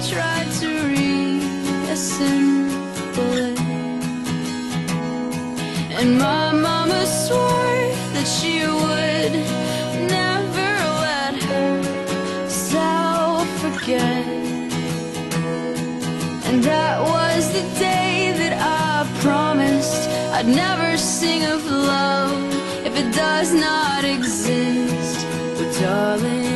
tried to reassemble it. And my mama swore that she would never let herself forget. And that was the day that I promised I'd never sing of love if it does not exist. But darling,